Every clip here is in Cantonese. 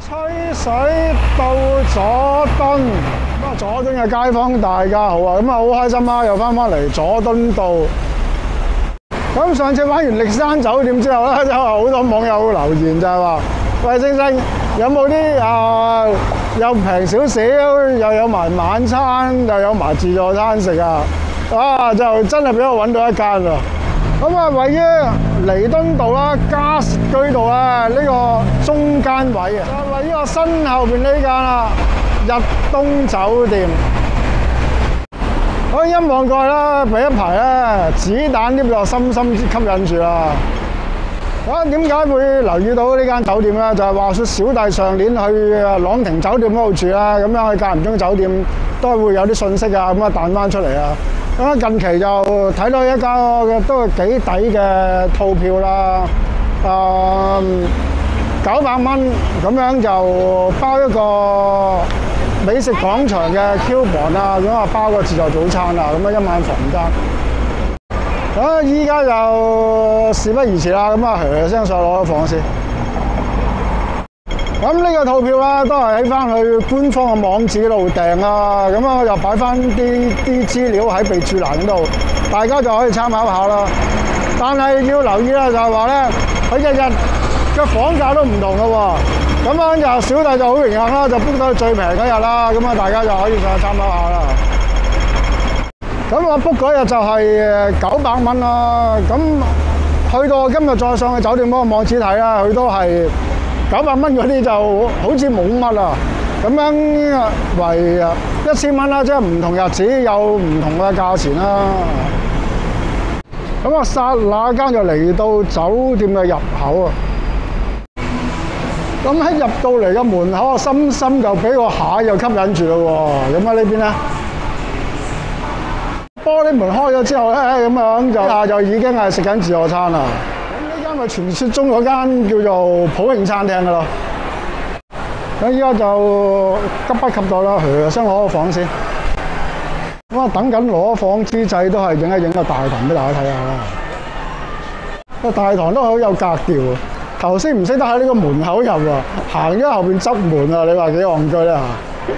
吹水到佐敦，咁啊佐敦嘅街坊大家好啊，咁啊好開心啊，又翻嚟佐敦道。咁上次玩完歷山酒店之後咧，就好多網友留言就係話：喂，星星有冇啲又平少少，又有埋晚餐，又有埋自助餐食啊？就真係俾我揾到一間喎。咁啊，位於彌敦道啦、加士居道啦呢個中間位啊，就位於我身後邊呢間啦，日東酒店。我一望過去啦，俾一排咧子彈 lift 就深深吸引住啦。點解會留意到呢間酒店咧？就係話説小弟上年去朗廷酒店嗰度住啦，咁樣去間唔中酒店都係會有啲信息啊，咁啊彈翻出嚟啊。咁近期就睇到一間都係幾抵嘅套票啦，900蚊咁樣就包一個美食廣場嘅 coupon 啊，咁啊包個自助早餐啊，咁啊一晚房間。咁依家就事不宜遲啦，咁啊聲上攞房先。咁呢個套票啦，都係喺翻去官方嘅網址度訂啊，咁啊又擺翻啲資料喺備註欄嗰度，大家就可以參考下啦。但係要留意啦，就係話咧，佢日日嘅房價都唔同嘅喎。咁樣就小弟就好榮幸啦，就 book 到最平嗰日啦，咁啊大家就可以上去參考下啦。咁我 book 嗰日就係900蚊啦，咁去到今日再上去酒店嗰個網址睇啦，佢都係900蚊嗰啲就好似冇乜啦。咁樣為1000蚊啦，即係唔同日子有唔同嘅價錢啦。咁啊，剎那間就嚟到酒店嘅入口啊！咁喺入到嚟嘅門口啊，深深就俾個蟹又吸引住咯喎。咁啊呢邊咧，玻璃門開咗之後咧，咁樣就已經係食緊自助餐啦。咁呢間咪傳說中嗰間叫做普慶餐廳噶咯。咁依家就急不及待啦，先攞個房先。咁啊，等緊攞房之際，都係影一影個大堂俾大家睇下啦。個大堂都好有格調啊！頭先唔識得喺呢個門口入啊，行咗後邊側門啊，你話幾戇居咧嚇？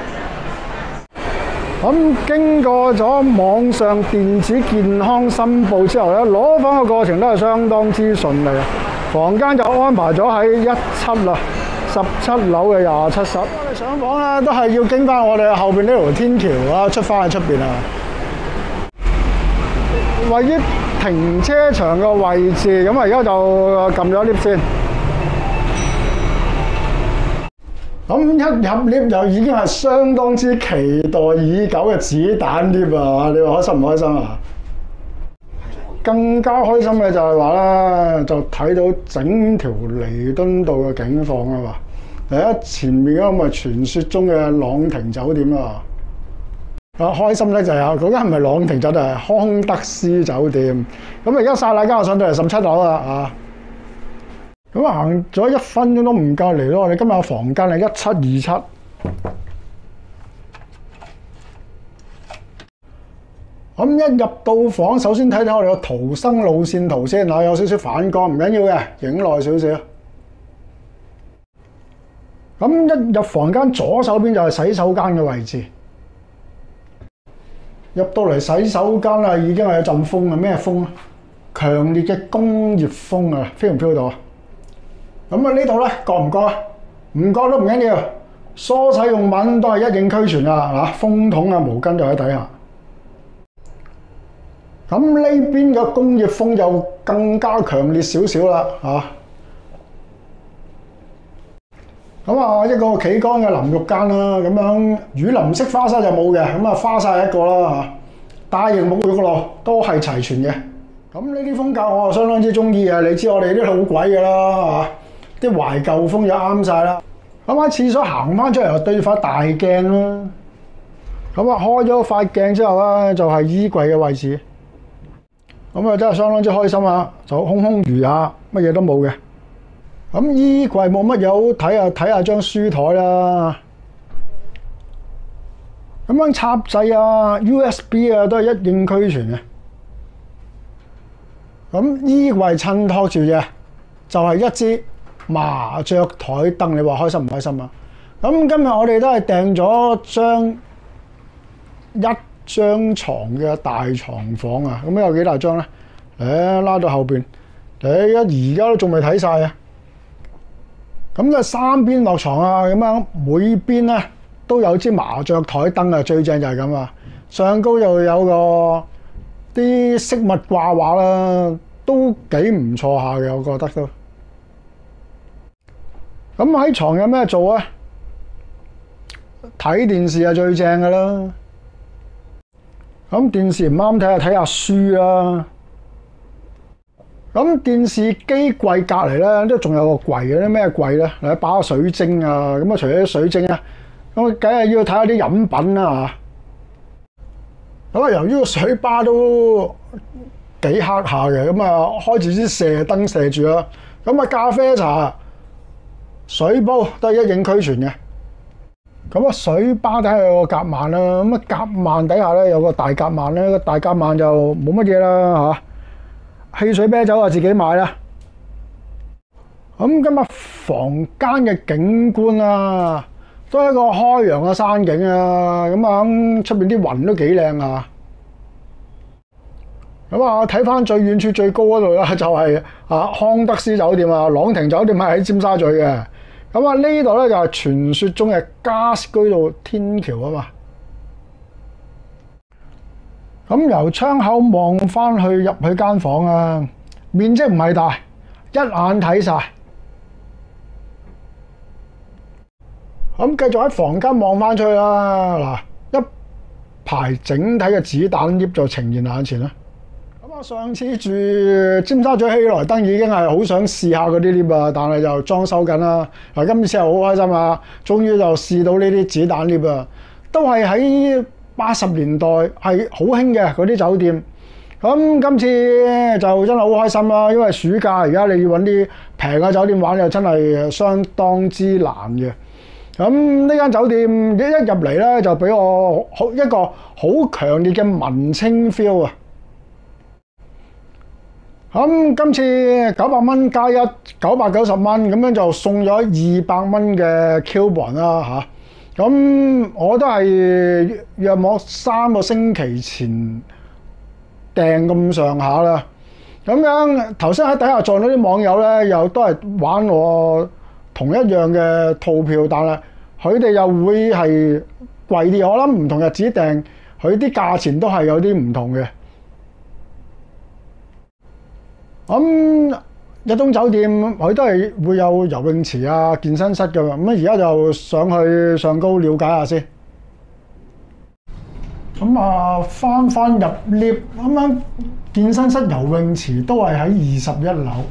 咁經過咗網上電子健康申報之後咧，攞房嘅過程都係相當之順利啊！房間就安排咗喺17啦，17樓嘅27室。我哋上房咧都係要經翻我哋後邊呢條天橋啦，出翻去出邊啊！位於停車場嘅位置，咁啊而家就撳咗 lift 先。咁一入 lift 就已經係相當之期待已久嘅子彈 lift 啊！你話開心唔開心啊？更加開心嘅就係話咧，就睇到整條彌敦道嘅景況啊嘛！第一前面嗰個咪傳説中嘅朗廷酒店啊！開心咧就係嗰間唔係朗廷酒店，係康德斯酒店。咁而家剎那間我上到嚟17樓啦啊！咁行咗1分鐘都唔夠嚟咯！我哋今日嘅房間係1727。咁一入到房，首先睇睇我哋個逃生路線圖先嚇，有少少反光，唔緊要嘅，影耐少少。咁一入房間左手邊就係洗手間嘅位置。入到嚟洗手間啦，已經係有陣風啊！咩風啊？強烈嘅工業風啊！feel 唔 feel 到啊？咁啊呢度咧，覺唔覺啊？唔覺都唔緊要，梳洗用品都係一應俱全啊！嚇，風筒啊、毛巾就喺底下。咁呢邊嘅工業風就更加強烈少少啦嚇。咁啊一個企缸嘅淋浴間啦，咁樣雨淋式花灑就冇嘅，咁啊花灑一個啦嚇。大型沐浴露都係齊全嘅。咁呢啲風格我啊相當之中意啊！你知我哋啲老鬼㗎啦嚇，啲懷舊風就啱晒啦。咁喺廁所行翻出嚟就對塊大鏡啦。咁啊開咗塊鏡之後咧，就係衣櫃嘅位置。咁啊真係相當之開心啊！就空空如也，乜嘢都冇嘅。咁衣櫃冇乜嘢好睇啊，睇下張書台啦。咁樣插掣啊、USB 啊都係一應俱全嘅。咁衣櫃襯托住嘅就係一支麻雀台燈，你話開心唔開心啊？ 咁今日我哋都係訂咗一張床嘅大床房啊！咁有幾大張咧？拉到後邊，而家都仲未睇晒啊！咁就3邊落床啊，咁樣每邊咧都有支麻雀台燈啊，最正就係咁啊！上高又有個啲飾物掛畫啦，都幾唔錯下嘅，我覺得都。咁喺床有咩做啊？睇電視係最正㗎啦。咁電視唔啱睇，睇下書啦。咁電視機櫃隔離咧，都仲有個櫃嘅，啲咩櫃咧？嚟擺下水晶啊！咁啊，除咗水晶啊，咁梗係要睇下啲飲品啦嚇。咁啊，由於個水吧都幾黑下嘅，咁啊開住支射燈射住啦。咁啊，咖啡茶、水煲都係一應俱全嘅。咁啊，水吧底下有個夾萬啦，咁啊夾萬底下咧有個大夾萬咧，個大夾萬就冇乜嘢啦嚇。汽水啤酒啊，自己買啦。咁今日房間嘅景觀啊，都係一個開揚嘅山景啊。咁啊，出邊啲雲都幾靚啊。咁啊，睇翻最遠處最高嗰度啦，就係康德斯酒店啊，朗廷酒店係喺尖沙咀嘅。咁啊，呢度咧就係傳説中嘅加士居道天橋啊嘛。咁由窗口望翻去入去間房啊，面積唔係大，一眼睇晒。咁繼續喺房間望翻出去啦，嗱，一排整體嘅子彈 lift 就呈現眼前啦。咁啊，上次住尖沙咀希萊登已經係好想試下嗰啲 lift 啊，但係就裝修緊啦。嗱，今次係好開心啊，終於就試到呢啲子彈 lift 啊，都係喺80年代係好興嘅嗰啲酒店。咁今次就真係好開心啦，因為暑假而家你要揾啲平嘅酒店玩又真係相當之難嘅。咁呢間酒店一入嚟咧就俾我一個好強烈嘅文青 feel 啊！咁今次900蚊加1，990蚊，咁樣就送咗200蚊嘅 coupon 啦嚇。咁我都係約莫3個星期前訂咁上下啦。咁樣頭先喺底下撞到啲網友咧，又都係玩我同一樣嘅套票，但係佢哋又會係貴啲。我諗唔同日子訂，佢啲價錢都係有啲唔同嘅。咁日東酒店佢都係會有游泳池啊、健身室㗎嘛。咁而家就上去上高了解下先。咁啊，翻入 lift 咁樣，健身室、游泳池都係喺21樓。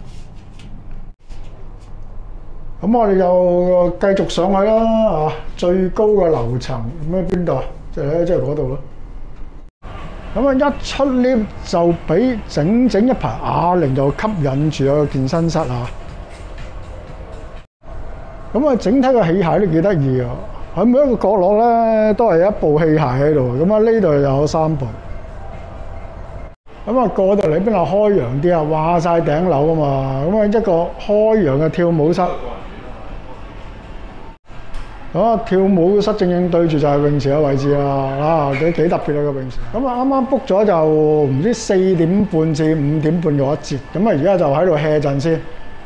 咁我哋就繼續上去啦，最高嘅樓層咁喺邊度啊？即係嗰度咯。咁啊，一出 lift 就俾整一排啞鈴就吸引住個健身室啊！咁啊，整體個器械都幾得意啊！喺每一個角落咧都係一部器械喺度。咁啊，呢度又有3部。咁啊，過到嚟邊度開揚啲啊？話晒頂樓啊嘛！咁啊，一個開揚嘅跳舞室。跳舞室正正對住就係泳池嘅位置啦，幾特別啊個泳池。咁啊，啱啱 book 咗就唔知4點半至5點半嗰一節，咁啊而家就喺度 hea 陣先。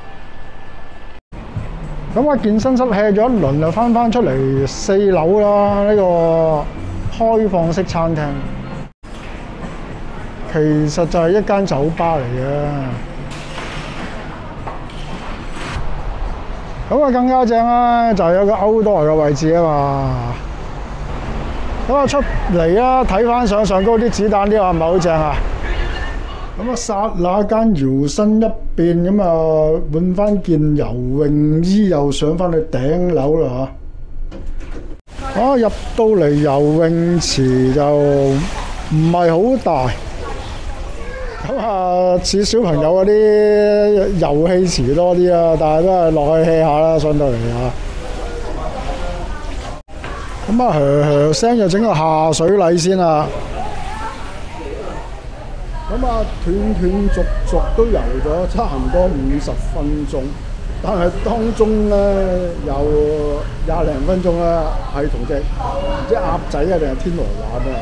咁啊，健身室 hea 咗一輪就翻出嚟4樓啦，呢個開放式餐廳，其實就係一間酒吧嚟嘅。咁啊，更加正啦，就係有個 outdoor 嘅位置啊嘛。咁啊，出嚟啦，睇翻上高啲子彈啲係咪好正啊？咁啊，剎那間搖身一變，咁啊換翻件游泳衣，又上翻去頂樓啦嚇。入到嚟游泳池就唔係好大。咁啊，似小朋友嗰啲遊戲池多啲啦，但係都係落去 hea 下啦，上到嚟嚇。咁啊，噓聲就整個下水禮先啦。咁啊，斷續都游咗差唔多50分鐘。 但係當中咧有20零分鐘啦，係同隻唔知鴨仔啊定係天鵝玩啊。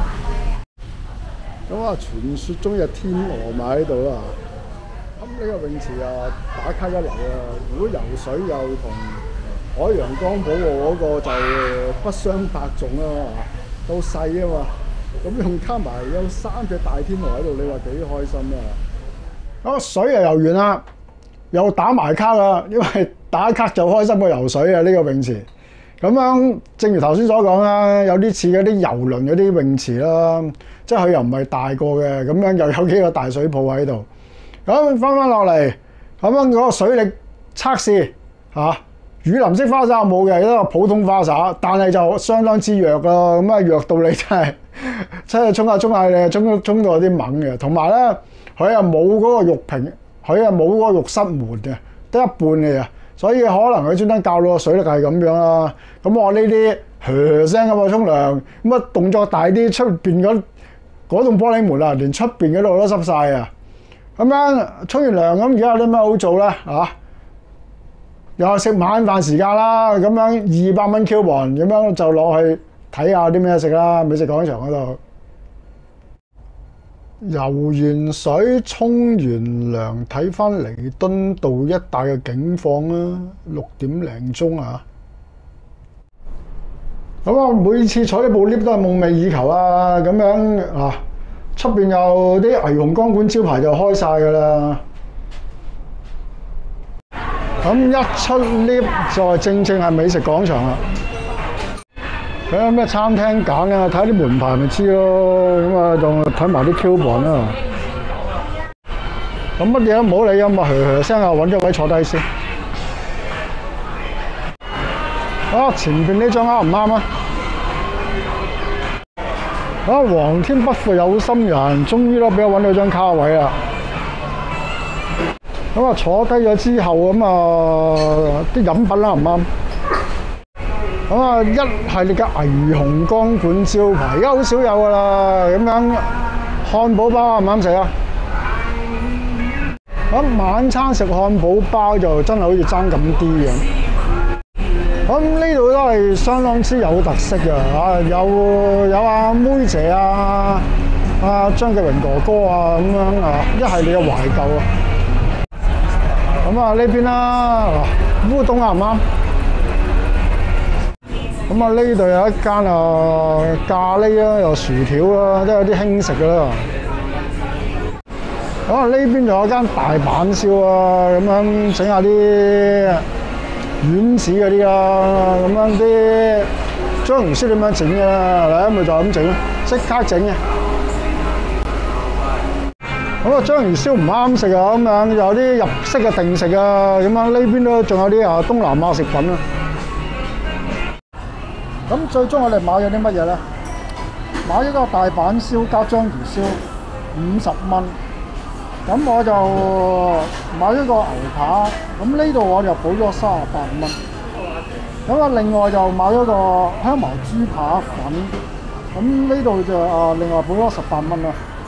咁啊，傳說中嘅天鵝咪喺度啦。咁呢個泳池啊，打卡一流啊！如果游水又同海洋光保護嗰個就不相伯仲啦，都細啊嘛。咁用加埋有3隻大天鵝喺度，你話幾開心啊！嗰水又游完啦，又打埋卡啦，因為打卡就開心過游水啊！呢個泳池咁樣，正如頭先所講啦，有啲似嗰啲遊輪嗰啲泳池啦，即係佢又唔係大個嘅，咁樣又有幾個大水泡喺度。咁翻落嚟，咁樣嗰個水力測試嚇，雨林式花灑冇嘅，一個普通花灑，但係就相當之弱咯。咁啊弱到你真係沖下你沖到有啲猛嘅。同埋咧，佢又冇嗰個浴瓶，佢又冇嗰個浴室門嘅，得一半嘅啫。所以可能佢專登教到個水力係咁樣啦。咁我呢啲噓聲咁啊沖涼，咁啊動作大啲，出邊嗰棟玻璃門啊，連出邊嗰度都濕晒啊！咁樣沖完涼咁，而家有啲咩好做咧？又係食晚飯時間啦。咁樣200蚊 coupon，咁樣就落去睇下啲咩食啦。美食廣場嗰度游完水、沖完涼，睇翻彌敦道一帶嘅景況啦。6點零鐘啊！咁啊，每次坐呢部 lift 都係夢寐以求啊！咁樣啊，出邊有啲霓虹光管招牌就開晒㗎啦。咁一出 lift 就正係美食廣場啦。睇下咩餐廳揀啊，睇啲門牌咪知咯。咁啊，仲睇埋啲 coupon啦。咁乜嘢都唔好理啊，咪噓聲啊，揾咗位坐低先。前邊呢張啱唔啱啊？皇天不負有心人，終於都俾我揾到張卡位啦。咁啊，坐低咗之後，咁啊啲飲品啱唔啱？咁啊，一系列嘅霓虹光管招牌，而家好少有噶啦。咁樣漢堡包啱唔啱食啊？咁晚餐食漢堡包就真係好似爭咁啲嘅。咁呢度都係相當之有特色嘅，有阿妹姐啊，張繼榮哥哥啊，咁樣啊，一系列嘅懷舊啊。咁啊呢邊啦，烏冬啱唔啱？咁啊呢度有一間咖喱啦，有薯條啦，都有啲輕食㗎啦。咁啊呢邊仲有間大阪燒啊，咁樣整下啲丸子嗰啲啊，咁樣啲章魚燒點樣整嘅？嗱，咪就咁整咯，即刻整嘅。咁啊，章魚燒唔啱食啊，咁樣有啲日式嘅定食啊，咁樣呢邊都仲有啲東南亞食品啊。咁最終我哋買咗啲乜嘢咧？買咗個大阪燒加章魚燒50蚊。咁我就買咗個牛扒，咁呢度我就補咗38蚊。咁啊，另外就買咗個香茅豬扒粉，咁呢度就另外補咗18蚊啦。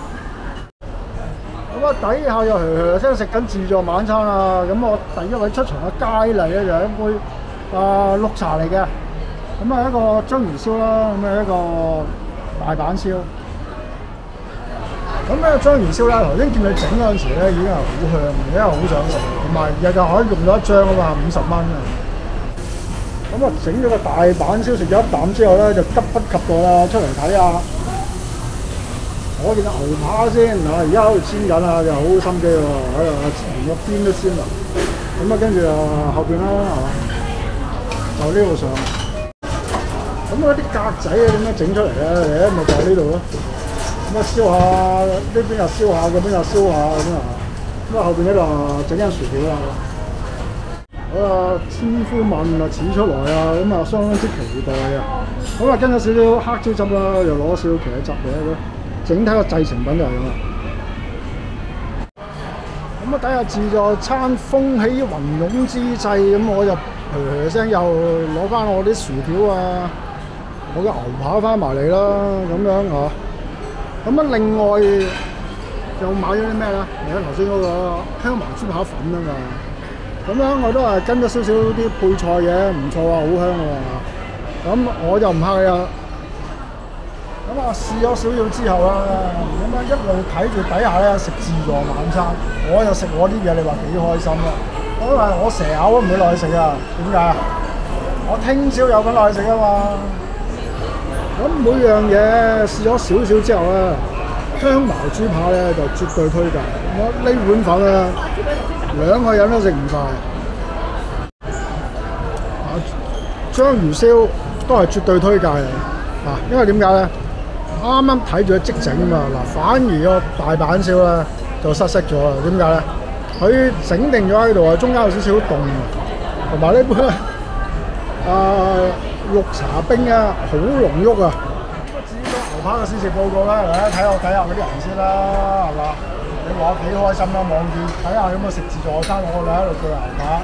咁啊，底下又噓聲食緊自助晚餐啊！咁我第一位出場嘅佳麗咧就係一杯綠茶嚟嘅，咁啊一個章魚燒啦，咁啊一個大阪燒。咁咧章魚燒咧，頭先見你整嗰陣時咧已經係好香，而家好想食，同埋日日可以用到1張啊嘛，50蚊啊！咁啊整咗個大阪燒，食咗一啖之後咧，就急不及待啦，出嚟睇下。我見到牛扒先啊，而家喺度煎緊啊，就好心機喎，喺度連個邊都煎啦。咁啊跟住後邊啦，係嘛？就呢度上。咁嗰啲格仔啊點樣整出嚟咧？咪就喺呢度咯。咁啊燒下，呢邊又燒下，嗰邊又燒下咁啊。咁啊後邊呢度整緊薯條啦。千呼萬喚始出來啊！咁啊相當之期待啊。咁啊跟咗少少黑椒汁啦，又攞少少茄汁嘅。整體個製成品就係咁啦。咁啊睇下自助餐風起雲湧之際，咁我就噓聲又攞翻我啲薯條啊，我嘅牛扒翻埋嚟啦，咁樣嚇。咁啊另外又買咗啲咩咧？你睇頭先嗰個香茅豬扒粉啊嘛。 咁樣我都係跟咗少少啲配菜嘅，唔錯啊，好香喎。咁我就唔客氣啦。咁啊試咗少少之後啦，咁樣一路睇住底下咧食自助晚餐，我就食我啲嘢，你話幾開心啊！因為我蛇口都唔會落去食啊，點解啊？我聽朝有份落去食啊嘛。咁每樣嘢試咗少少之後咧，香茅豬扒咧就絕對推介。我呢碗粉咧2個人都食唔晒。章魚燒都係絕對推介嘅，因為點解咧？啱啱睇住佢即整啊嘛，嗱，反而個大阪燒咧就失色咗啦。點解咧？佢整定咗喺度啊，中間有少少凍，同埋呢杯綠茶冰啊，好濃郁啊！至於個牛扒嘅試食報告咧，嚟睇下底下嗰啲人先啦，係嘛？你話我幾開心啦，望住睇下咁啊食自助餐，我哋喺度叫牛扒。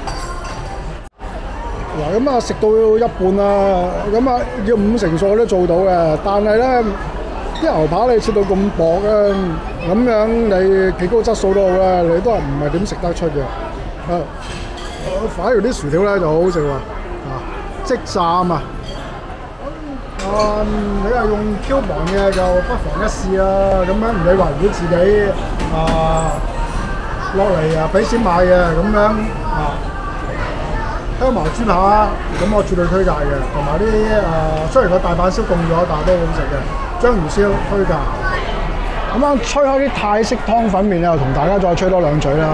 嗱咁啊食到一半啦，咁啊要50%數都做到嘅，但係咧啲牛扒你切到咁薄啊，咁樣你幾高質素都好啦，你都係唔係點食得出嘅。反而啲薯條咧就好好食喎，即炸啊！你係用 coupon 嘅就不妨一試啦。咁樣唔理話如果自己落嚟俾錢買嘅咁樣香茅豬扒，咁我絕對推介嘅，同埋啲雖然個大阪燒凍咗，但係都好食嘅。章魚燒推介。咁啱吹開啲泰式湯粉麵又同大家再吹多兩嘴啦。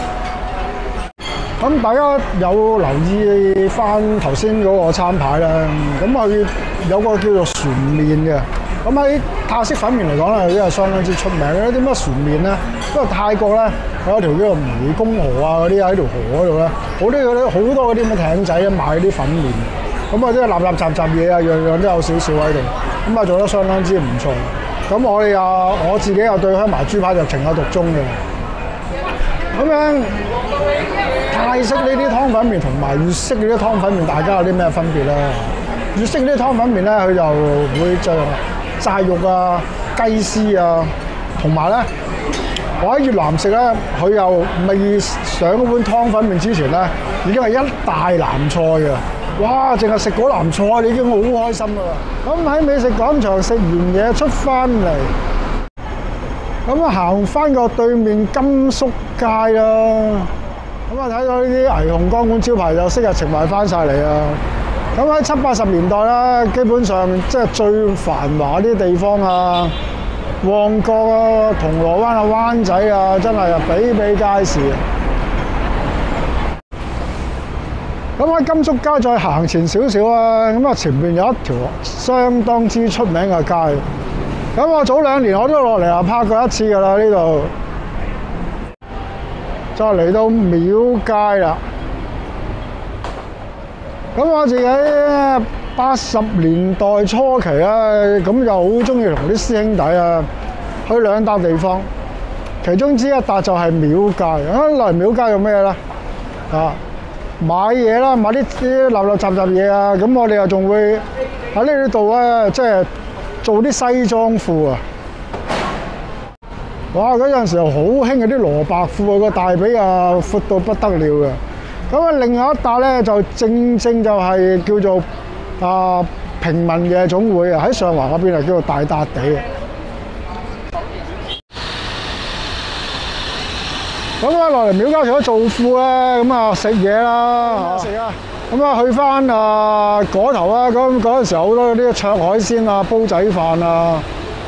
咁大家有留意翻頭先嗰個餐牌啦，咁佢有個叫做船麵嘅。咁喺泰式粉麵嚟講咧，都係相當之出名嘅。啲乜船麵咧，因為泰國咧有一條叫做湄公河啊，嗰啲喺條河嗰度咧，好多嗰啲咁嘅艇仔賣啲粉麵。咁啊，啲立雜嘢啊，樣樣都有少少喺度。咁啊，做得相當之唔錯。咁我自己又對香茅豬扒就情有獨鍾嘅。咁樣泰式呢啲湯粉麵同埋粵式呢啲湯粉麵，大家有啲咩分別咧？粵式呢啲湯粉麵咧，佢就會就齋肉啊、雞絲啊，同埋咧，我喺越南食咧，佢又未上嗰碗湯粉麵之前咧，已經係一大籃菜嘅。哇！淨係食嗰籃菜，你已經好開心啦。咁喺美食廣場食完嘢出翻嚟，咁啊行翻個對面甘肅街啦。咁啊睇到呢啲霓虹光管招牌就昔日情懷翻晒嚟啊！咁喺70、80年代啦，基本上即係最繁華啲地方啊，旺角啊、銅鑼灣啊、灣仔啊，真係比比皆是。咁喺甘肅街再行前少少啊，咁啊前面有一條相當之出名嘅街。咁我早2年我都落嚟拍過一次㗎啦，呢度就嚟到廟街啦。咁我自己80年代初期咧，咁就好中意同啲師兄弟去2笪地方，其中之一笪就係廟街。落嚟廟街做咩咧？買嘢啦，買啲立雜嘢啊！咁我哋又仲會喺呢度咧，即係做啲西裝褲啊！哇！嗰陣時候好興嗰啲蘿蔔褲啊，個大髀闊到不得了嘅。咁啊，另外一笪咧就正就係叫做平民夜總會啊，喺上環嗰邊叫做大笪地啊。咁啊，落嚟廟街除咗做褲咧，咁啊食嘢啦，食啊！咁啊去翻嗰頭啦，嗰陣時好多啲灼海鮮啊、煲仔飯啊。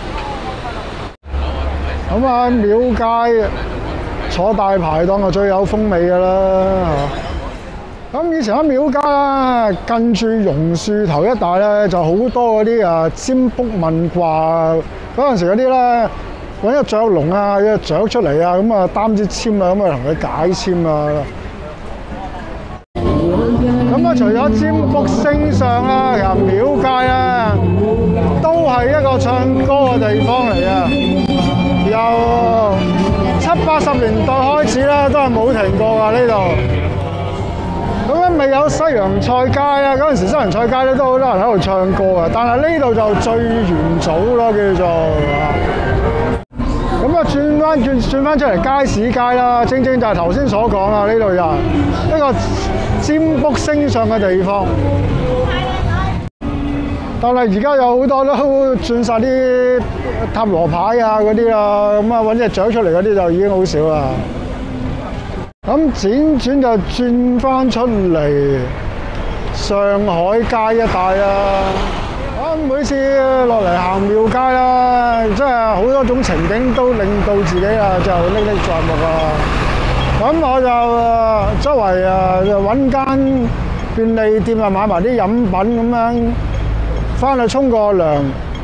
咁啊喺廟街坐大排檔就最有風味㗎啦。咁以前喺廟街啦，近住榕樹頭一帶咧，就好多嗰啲占卜問卦嗰陣時嗰啲咧。揾隻雀籠啊，隻雀出嚟啊，咁啊擔支籤啊，咁啊同佢解籤啊。咁啊，除咗占卜星相啦，其實廟街咧都係一個唱歌嘅地方嚟嘅。由70、80年代開始咧，都係冇停過㗎呢度。咁樣未有西洋菜街啊，嗰陣時西洋菜街咧都好多人喺度唱歌嘅，但係呢度就最元祖咯，叫做。 咁啊，轉翻出嚟街市街啦，正正就係頭先所講啦，呢度就係一個占卜星相嘅地方。但係而家有好多都轉晒啲塔羅牌啊嗰啲啦，咁啊揾隻雀出嚟嗰啲就已經好少啦。咁轉就轉翻出嚟上海街一帶啦。每次落嚟行廟街啦，真係好多種情景都令到自己啊就歷歷在目啊！咁我就周圍就揾間便利店啊買埋啲飲品咁樣，翻去沖個涼。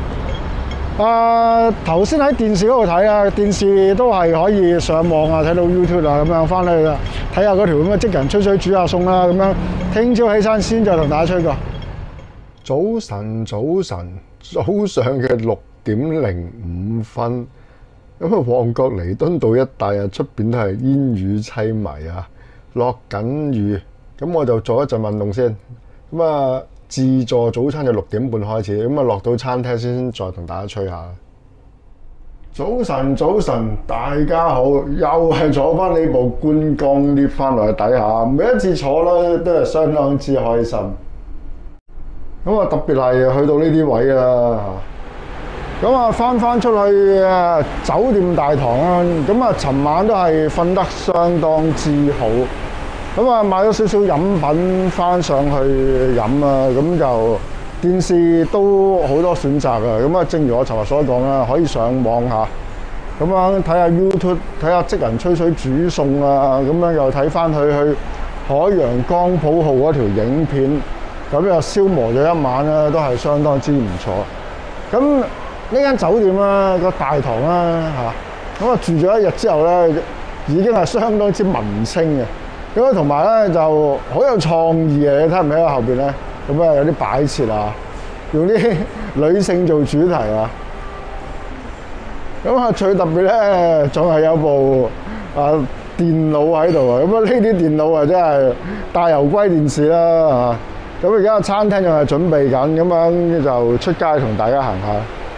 頭先喺電視嗰度睇啊，電視都係可以上網啊，睇到 YouTube 啊咁樣，翻去睇下嗰條咁嘅職人吹水煮下餸啦咁樣。聽朝起身先再同大家吹過。早晨，早上嘅6:05，咁啊，旺角彌敦道一帶啊，出邊都係煙雨凄迷啊，落緊雨，咁我就做一陣運動先，咁啊，自助早餐就6點半開始，咁啊落到餐廳先再同大家吹下。早晨，大家好，又係坐翻呢部觀光 lift 翻落去底下，每一次坐咧都係相當之開心。咁啊，特別係去到呢啲位啊，咁啊翻出去酒店大堂啊，咁啊尋晚都係瞓得相當之好，咁啊買咗少少飲品翻上去飲啊，咁就電視都好多選擇啊，咁啊正如我尋日所講啦，可以上網下，咁樣睇下 YouTube， 睇下職人吹水煮餸啊，咁樣又睇翻去海洋光譜號嗰條影片。咁又消磨咗一晚啦，都係相當之唔錯。咁呢間酒店啦，個大堂啦嚇，咁啊住咗一日之後咧，已經係相當之文青嘅。咁啊同埋咧就好有創意嘅，你睇唔睇到後邊咧？咁啊有啲擺設啊，用啲女性做主題啊。咁啊最特別咧，仲係有部電腦喺度啊！咁啊呢啲電腦啊真係大牛龜電視啦嚇。咁而家個餐廳仲係準備緊，咁樣就出街同大家行下。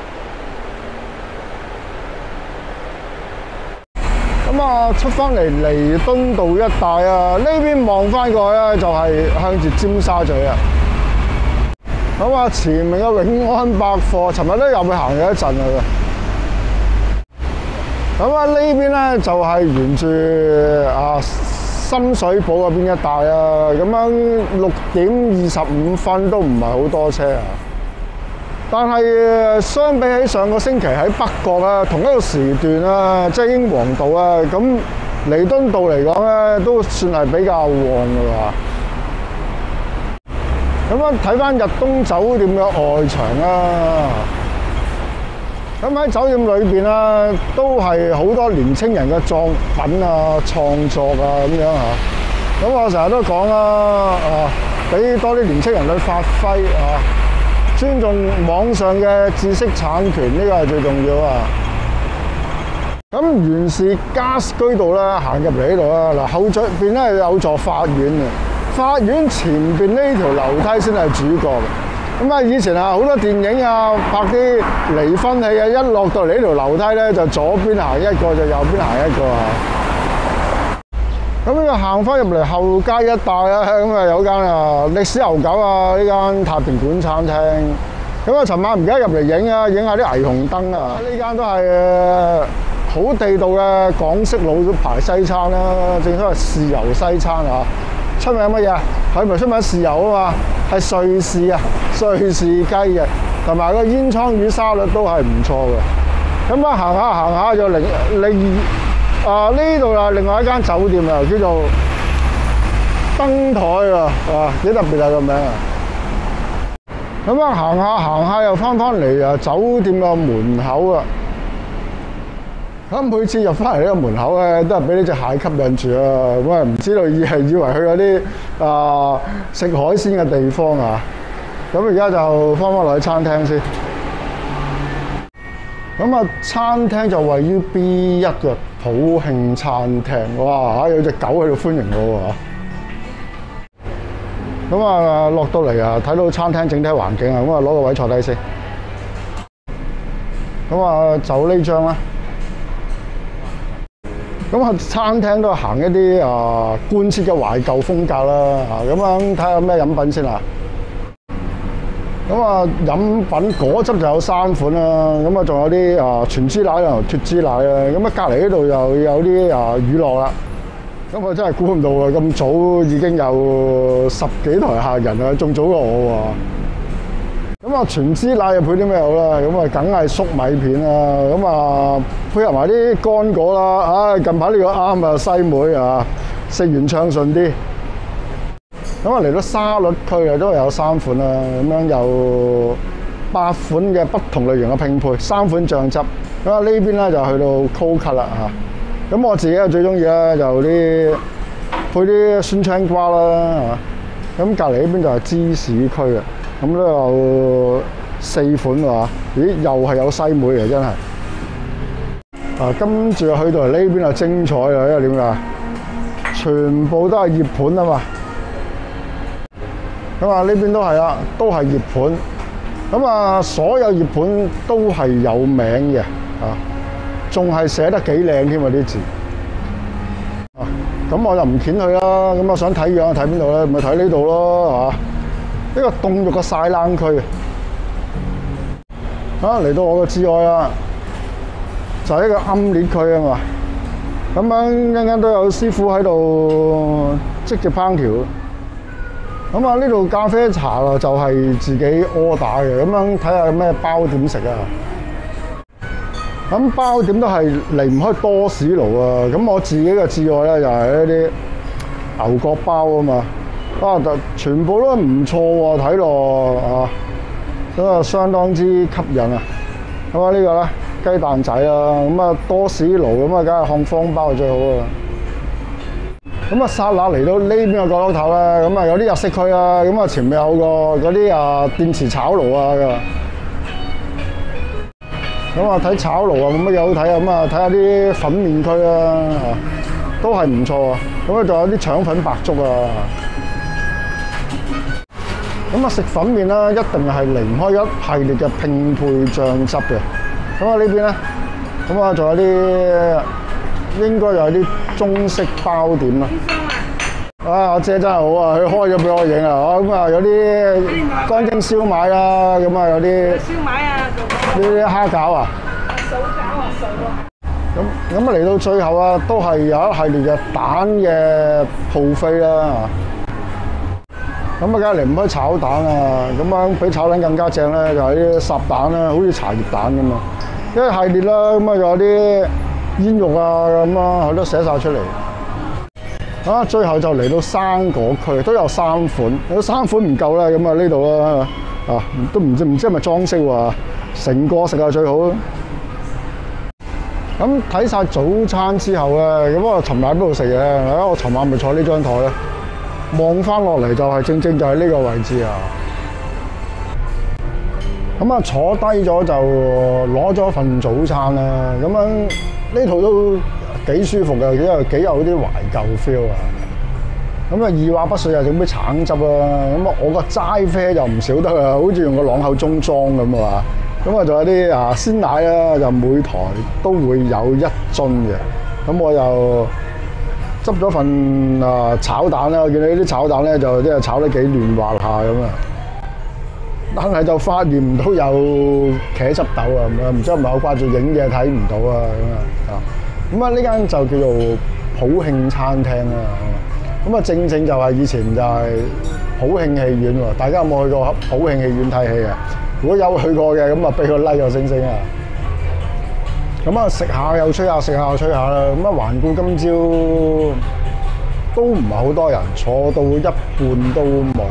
咁啊，出翻嚟彌敦道一帶啊，呢邊望翻過去咧就係向住尖沙咀啊。咁啊，前面嘅永安百貨，尋日都入去行咗一陣啦。咁啊，呢邊咧就係沿住深水埗嗰邊一帶啊，咁樣6:25都唔係好多車啊。但係相比起上個星期喺北角啊，同一個時段啊，即係英皇道啊，咁彌敦道嚟講咧，都算係比較旺㗎啦。咁樣睇翻日東酒店嘅外牆啊，咁喺酒店裏邊啊，都係好多年青人嘅作品啊、創作啊咁樣嚇。咁我成日都講啦，俾多啲年青人去發揮啊，尊重網上嘅知識產權，呢個係最重要啊。咁原氏家居道咧，行入嚟呢度啦，嗱後座邊咧有座法院嘅，法院前邊呢條樓梯先係主角。咁啊，以前啊好多電影啊拍啲離婚戲啊，一落到嚟呢條樓梯咧，就左邊行一個，就右邊行一個啊。咁呢個行翻入嚟後街一帶啊，咁啊有間歷史悠久啊呢間太平館餐廳。咁啊，尋晚唔記得入嚟影下啲霓虹燈啊。呢間都係好地道嘅港式老牌西餐啦，正所謂豉油西餐啊。出名乜嘢？佢唔係出名豉油啊嘛，係瑞士啊，瑞士雞嘅，同埋個煙倉魚沙律都係唔錯嘅。咁啊行下就呢度啊，另外一間酒店啊，叫做燈台啊，幾特別啊個名啊。咁啊行下又翻嚟啊酒店個門口啊。咁每次入翻嚟呢個門口咧，都係俾呢隻蟹吸引住啊！咁啊，唔知道以為去嗰啲食海鮮嘅地方啊！咁而家就翻落去餐廳先。咁啊，餐廳就位於 B1嘅普慶餐廳。哇！有隻狗喺度歡迎我喎。咁啊，落到嚟啊，睇到餐廳整體環境啊，咁啊攞個位坐低先。咁啊，就呢張啦。 咁啊，餐廳都行一啲貫徹嘅懷舊風格啦。咁樣睇下咩飲品先啦。咁啊，飲品果汁就有3款啦。咁啊，仲有啲全脂奶同脫脂奶啦。咁啊，隔離呢度又有啲乳酪啦。咁我真係估唔到啊！咁早已經有10幾台客人啦，仲早過我喎。咁啊，全脂奶又配啲咩好啦？咁啊，梗係粟米片啦。咁啊，配合埋啲乾果啦。唉，近排呢個啱啊，西梅啊，食完暢順啲。咁啊，嚟到沙律區啊，都有3款啦。咁樣有8款嘅不同類型嘅拼配，3款醬汁。咁啊，呢邊咧就去到 cold cut 啦嚇。咁我自己啊最中意咧就啲配啲酸青瓜啦嚇。咁隔離呢邊就係芝士區啊。咁都有4款喎。咦，又係有西梅嘅真係。跟住去到嚟呢邊就精彩啦，因為點解？全部都係葉盤啊嘛。咁啊，呢邊都係啦，都係葉盤。咁啊，所有葉盤都係有名嘅仲係寫得幾靚添啊啲字。咁我就唔掀佢啦。咁我想睇樣睇邊度咧？咪睇呢度咯呢個凍肉嘅晒冷區。嚟到我嘅至愛啦，就係一個奄列區啊嘛。咁樣一陣間都有師傅喺度積極烹調。咁啊，呢度咖啡茶啊，就係自己柯打嘅。咁樣睇下有咩包點食啊？咁包點都係離唔開多士爐啊！咁我自己嘅至愛咧就係一啲牛角包啊嘛。全部都唔錯喎，睇落咁啊相當之吸引啊！咁啊呢個咧雞蛋仔啦，咁啊多士爐咁啊，梗係漢方包最好啊！咁啊，剎那嚟到呢邊嘅角落頭啦，咁啊有啲日式區啦，咁啊前面有個嗰啲電磁炒爐啊，咁啊睇炒爐啊冇乜嘢好睇啊，咁啊睇下啲粉麵區啦，都係唔錯啊。咁啊仲有啲腸粉白粥啊，咁啊食粉麵啦，一定係離唔開一系列嘅拼配醬汁嘅。咁啊呢邊咧，咁啊仲有啲。應該有啲中式包點啦。阿姐真係好啊，佢開咗俾我影啊。咁啊有啲乾蒸燒賣啦，咁啊有啲燒賣啊，呢啲蝦餃啊，手餃啊，手啊。咁啊嚟到最後啊，都係有一系列嘅蛋嘅鋪飛啦。咁啊梗係離唔開炒蛋啊。咁樣比炒蛋更加正咧，就係啲烚蛋啦，好似茶葉蛋咁啊。一系列啦，咁啊有啲煙肉啊咁啊，佢都寫晒出嚟。最後就嚟到生果區，都有3款，有3款唔夠啦，咁啊呢度啦，都唔知係咪裝飾喎，成個食係最好咯。咁睇晒早餐之後咧，咁我尋晚喺邊度食嘅？我尋晚咪坐呢張台咧，望翻落嚟就係正正就係呢個位置啊。咁啊坐低咗就攞咗份早餐啦，咁樣呢度都幾舒服嘅，幾有啲懷舊 feel 啊！咁啊二話不說又整杯橙汁啦，咁啊我個齋啡就唔少得啊，好似用個朗口中裝咁啊！咁啊仲有啲鮮奶啦，就每台都會有1樽嘅。咁我又執咗份炒蛋啦，我見到呢啲炒蛋咧就即係炒得幾嫩滑下咁啊！但係就發現唔到有茄汁豆啊，唔知係咪我掛住影嘢睇唔到啊咁啊！咁啊呢間就叫做普慶餐廳啦。咁啊正正就係以前就係普慶戲院喎。大家有冇去過普慶戲院睇戲啊？如果有去過嘅，咁啊俾個 like 個星星啊！咁啊食下又吹下，食下又吹下啦。咁啊環顧今朝都唔係好多人，坐到一半都冇。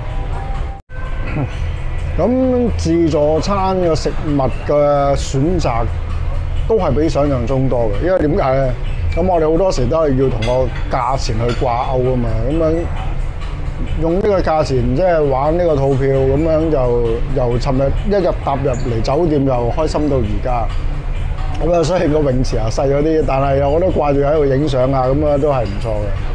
咁自助餐嘅食物嘅選擇都係比想象中多嘅，因為點解咧？咁我哋好多時都係要同個價錢去掛鈎啊嘛，咁樣用呢個價錢即係玩呢個套票，咁樣就由尋日一日踏入嚟酒店就開心到而家。咁啊，雖然個泳池啊細咗啲，但係我都掛住喺度影相啊，咁啊都係唔錯嘅。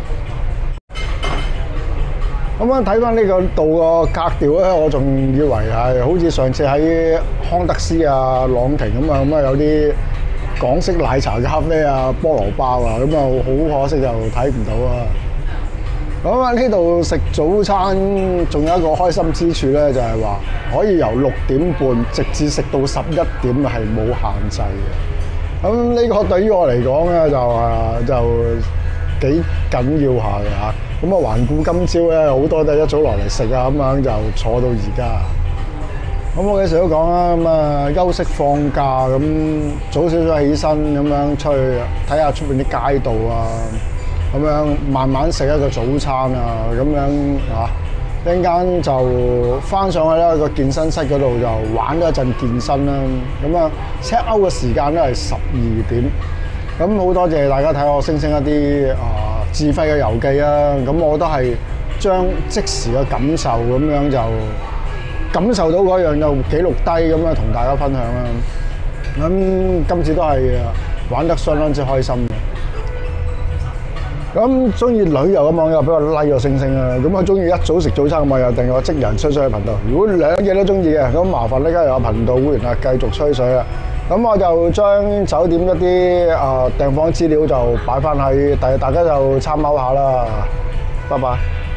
咁樣睇翻呢個度個格調咧，我仲以為係好似上次喺康德斯啊、朗廷咁啊，有啲港式奶茶咖啡啊、菠蘿包啊，咁啊好可惜就睇唔到啊。咁啊呢度食早餐仲有一個開心之處咧，就係話可以由6點半直至食到11點係冇限制嘅。咁呢個對於我嚟講咧就幾緊要下嘅嚇。咁啊環顧今朝咧，好多都係一早落嚟食啊，咁樣就坐到而家。咁我幾時都講啦，咁啊休息放假咁早少少起身咁樣出去睇下出邊啲街道啊，咁樣慢慢食一個早餐啊，咁樣一陣間就翻上去啦個健身室嗰度就玩咗一陣健身啦。咁啊 check out 嘅時間咧係12點。咁好多謝大家睇我星星一啲自費嘅遊記啊。咁我都係將即時嘅感受咁樣就感受到嗰樣就記錄低咁樣同大家分享啦。咁今次都係玩得相當之開心嘅。咁中意旅遊嘅網友俾我 like 個星星啊！咁我中意一早食早餐嘅網友訂閱我職人吹水嘅頻道。如果兩嘢都中意嘅，咁麻煩呢家有頻道會員啊繼續吹水啊！咁我就將酒店一啲訂房資料就擺翻喺，大家就參考下啦。拜拜。